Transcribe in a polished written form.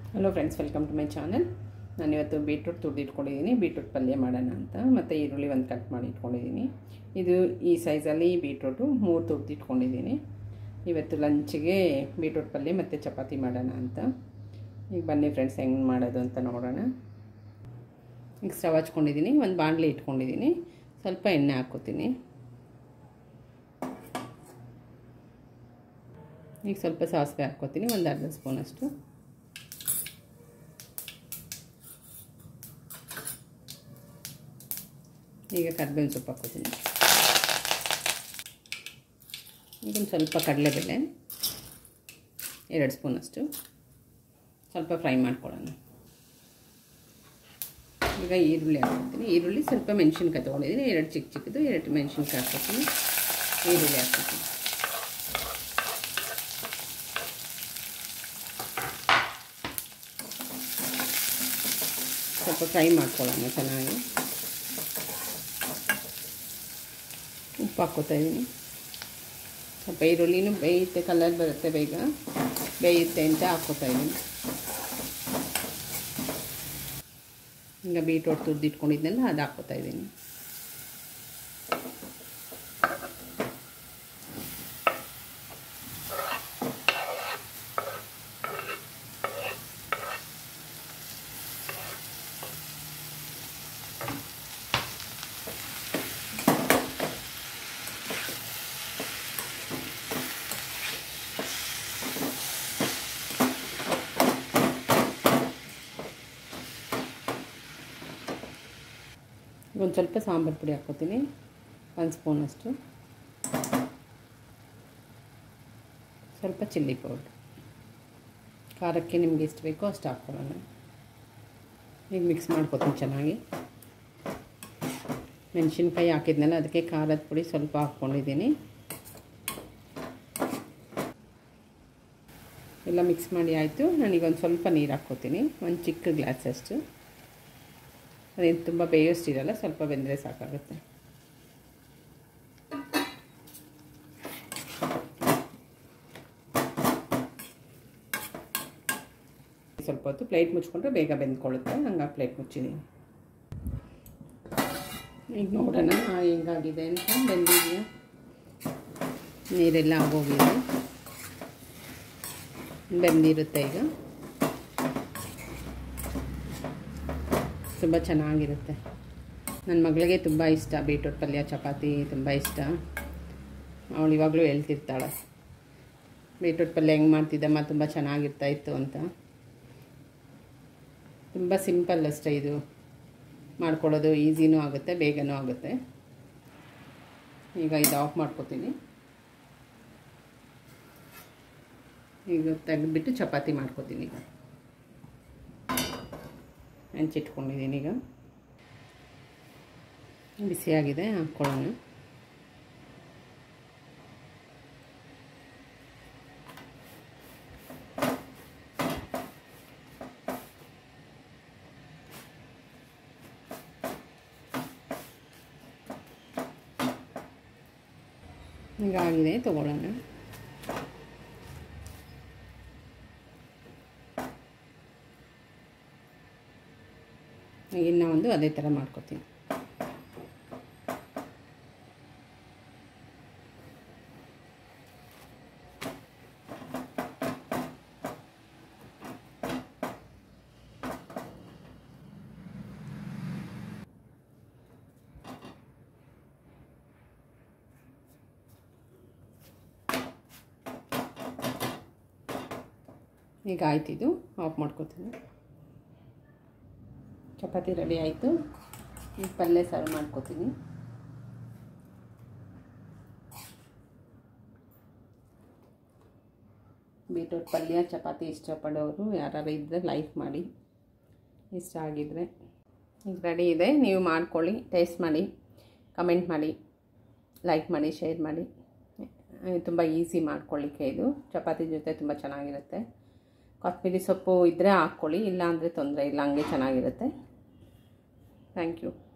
Hello friends, welcome to my channel. ನಾನಿವತ್ತು beetroot ತುರಿದಿಟ್ಕೊಂಡಿದ್ದೀನಿ. Beetroot ಪಲ್ಯ ಮಾಡೋಣ ಅಂತ. ಮತ್ತು ಈರುಳ್ಳಿ ಒಂದು ಕಟ್ ಮಾಡಿ ಇಟ್ಕೊಂಡಿದ್ದೀನಿ. ಇದು ಈ ಸೈಜಲ್ಲಿ ಬೀಟ್ರೂಟು 3 ತುರಿದಿಟ್ಕೊಂಡಿದ್ದೀನಿ. ಇವತ್ತು ಲಂಚಿಗೆ ಬೀಟ್ರೂಟ್ ಪಲ್ಯ ಮತ್ತು ಚಪಾತಿ ಮಾಡೋಣ ಅಂತ. ಈಗ ಬನ್ನಿ ಫ್ರೆಂಡ್ಸ್, ಹೆಂಗೆ ಮಾಡೋದು ಅಂತ ನೋಡೋಣ. ಈಗ ಸ್ಟವ್ ಹಚ್ಕೊಂಡಿದ್ದೀನಿ, ಒಂದು ಬಾಣಲೆ ಇಟ್ಕೊಂಡಿದ್ದೀನಿ. ಸ್ವಲ್ಪ ಎಣ್ಣೆ ಹಾಕ್ಕೋತೀನಿ. ಈಗ ಸ್ವಲ್ಪ ಸಾಸಿವೆ ಹಾಕ್ಕೋತೀನಿ, ಒಂದು ಅರ್ಧ ಸ್ಪೂನಷ್ಟು. ಈಗ ಕರಿಬೇವಿನ ಸೊಪ್ಪು ಹಾಕ್ಕೋತೀನಿ. ಈಗ ಒಂದು ಸ್ವಲ್ಪ ಕಡಲೆಬೇಳೆ 2 ಸ್ಪೂನಷ್ಟು. ಸ್ವಲ್ಪ ಫ್ರೈ ಮಾಡ್ಕೊಳ್ಳೋಣ. ಈಗ ಈರುಳ್ಳಿ ಹಾಕ್ಕೊತೀನಿ. ಈರುಳ್ಳಿ ಸ್ವಲ್ಪ ಮೆಣಸಿನ್ಕಾಯಿ ತೊಗೊಂಡಿದ್ದೀನಿ, 2 ಚಿಕ್ಕದು 2 ಮೆಣಸಿನ್ಕಾಯಿ ಹಾಕ್ಕೊತೀನಿ. ಈರುಳ್ಳಿ ಹಾಕ್ಕೊತೀನಿ. ಸ್ವಲ್ಪ ಫ್ರೈ ಮಾಡ್ಕೊಳ್ಳೋಣ ಚೆನ್ನಾಗಿ. ಉಪ್ಪು ಹಾಕ್ಕೋತಾ ಇದ್ದೀನಿ. ಸ್ವಲ್ಪ ಈರುಳ್ಳಿನೂ ಬೇಯುತ್ತೆ, ಕಲರ್ ಬರುತ್ತೆ, ಬೇಗ ಬೇಯುತ್ತೆ ಅಂತ ಹಾಕ್ಕೋತಾ ಇದ್ದೀನಿ. ಈಗ ಬೀಟ್ರೂಟ್ ತುರಿದಿಟ್ಕೊಂಡಿದ್ದೆಲ್ಲ ಅದು ಹಾಕ್ಕೋತಾ ಇದ್ದೀನಿ. ಒಂದು ಸ್ವಲ್ಪ ಸಾಂಬಾರು ಪುಡಿ ಹಾಕ್ಕೋತೀನಿ, 1 ಸ್ಪೂನಷ್ಟು. ಸ್ವಲ್ಪ ಚಿಲ್ಲಿ ಪೌಡ್ರ್, ಖಾರಕ್ಕೆ ನಿಮಗೆ ಎಷ್ಟು ಬೇಕೋ ಅಷ್ಟು ಹಾಕ್ಕೊಳ್ಳೋಣ. ಈಗ ಮಿಕ್ಸ್ ಮಾಡ್ಕೋತೀನಿ ಚೆನ್ನಾಗಿ. ಮೆಣಸಿನ್ಕಾಯಿ ಹಾಕಿದ್ನಲ್ಲ, ಅದಕ್ಕೆ ಖಾರದ ಪುಡಿ ಸ್ವಲ್ಪ ಹಾಕ್ಕೊಂಡಿದ್ದೀನಿ. ಎಲ್ಲ ಮಿಕ್ಸ್ ಮಾಡಿ ಆಯಿತು. ನಾನೀಗೊಂದು ಸ್ವಲ್ಪ ನೀರು ಹಾಕ್ಕೋತೀನಿ, ಒಂದು ಚಿಕ್ಕ ಗ್ಲಾಸಷ್ಟು. ಅದೇನು ತುಂಬ ಬೇಯೋಷ್ಟಿರಲ್ಲ, ಸ್ವಲ್ಪ ಬೆಂದರೆ ಸಾಕಾಗುತ್ತೆ. ಸ್ವಲ್ಪ ಹೊತ್ತು ಪ್ಲೇಟ್ ಮುಚ್ಕೊಂಡ್ರೆ ಬೇಗ ಬೆಂದ್ಕೊಳ್ಳುತ್ತೆ, ಹಂಗಾಗಿ ಪ್ಲೇಟ್ ಮುಚ್ಚಿದ್ದೀನಿ. ಈಗ ನೋಡೋಣ ಹೆಂಗಾಗಿದೆ ಅಂತ. ಬೆಂದಿದೆಯಾ, ನೀರೆಲ್ಲ ಆಗೋಗಿದೆ, ಬೆಂದಿರುತ್ತೆ. ಈಗ ತುಂಬ ಚೆನ್ನಾಗಿರುತ್ತೆ. ನನ್ನ ಮಗಳಿಗೆ ತುಂಬ ಇಷ್ಟ ಬೀಟ್ರೂಟ್ ಪಲ್ಯ, ಚಪಾತಿ ತುಂಬ ಇಷ್ಟ. ಅವಳು ಇವಾಗಲೂ ಹೇಳ್ತಿರ್ತಾಳೆ, ಬೀಟ್ರೂಟ್ ಪಲ್ಯ ಹೆಂಗೆ ಮಾಡ್ತಿದ್ದಮ್ಮ, ತುಂಬ ಚೆನ್ನಾಗಿರ್ತಾಯಿತ್ತು ಅಂತ. ತುಂಬ ಸಿಂಪಲ್ ಅಷ್ಟೇ ಇದು ಮಾಡ್ಕೊಳ್ಳೋದು, ಈಸಿನೂ ಆಗುತ್ತೆ, ಬೇಗನೂ ಆಗುತ್ತೆ. ಈಗ ಇದು ಆಫ್ ಮಾಡ್ಕೋತೀನಿ. ಈಗ ತೆಗೆದುಬಿಟ್ಟು ಚಪಾತಿ ಮಾಡ್ಕೋತೀನಿ. ಈಗ ಹೆಂಚಿಟ್ಕೊಂಡಿದ್ದೀನಿ. ಈಗ ಬಿಸಿಯಾಗಿದೆ, ಹಾಕ್ಕೊಳ್ಳೋಣ. ಈಗ ಆಗಿದೆ, ತಗೊಳ್ಳೋಣ. ಇನ್ನು ಒಂದು ಅದೇ ಥರ ಮಾಡ್ಕೊತೀನಿ. ಈಗ ಆಯ್ತಿದು, ಆಫ್ ಮಾಡ್ಕೊತೀನಿ. ಚಪಾತಿ ರೆಡಿ ಆಯಿತು. ಈಗ ಪಲ್ಯ ಸರ್ವ್ ಮಾಡ್ಕೋತೀನಿ. ಬೀಟ್ರೂಟ್ ಪಲ್ಯ ಚಪಾತಿ ಇಷ್ಟಪಡೋರು ಯಾರು ಇದ್ದರೆ ಲೈಕ್ ಮಾಡಿ, ಇಷ್ಟ ಆಗಿದ್ದರೆ. ಈಗ ರೆಡಿ ಇದೆ, ನೀವು ಮಾಡ್ಕೊಳ್ಳಿ, ಟೇಸ್ಟ್ ಮಾಡಿ, ಕಮೆಂಟ್ ಮಾಡಿ, ಲೈಕ್ ಮಾಡಿ, ಶೇರ್ ಮಾಡಿ. ತುಂಬ ಈಸಿ ಮಾಡ್ಕೊಳ್ಳಿಕ್ಕೆ ಇದು. ಚಪಾತಿ ಜೊತೆ ತುಂಬ ಚೆನ್ನಾಗಿರುತ್ತೆ. ಕೊತ್ತಂಬರಿ ಸೊಪ್ಪು ಇದ್ದರೆ ಹಾಕ್ಕೊಳ್ಳಿ, ಇಲ್ಲ ಅಂದರೆ ತೊಂದರೆ ಇಲ್ಲ, ಹಂಗೆ ಚೆನ್ನಾಗಿರುತ್ತೆ. Thank you.